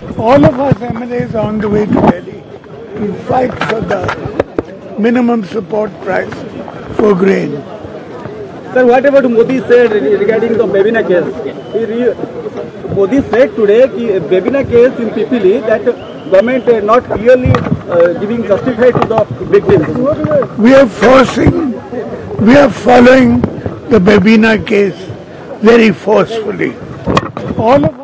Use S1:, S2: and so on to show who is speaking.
S1: All of us MLAs are on the way to Delhi to fight for the minimum support price for grain.
S2: Sir, what about Modi said regarding the Bebina case? Modi said today that Bebina case in Pipili that government not clearly giving justified to the victims.
S1: We are following the Bebina case very forcefully. All of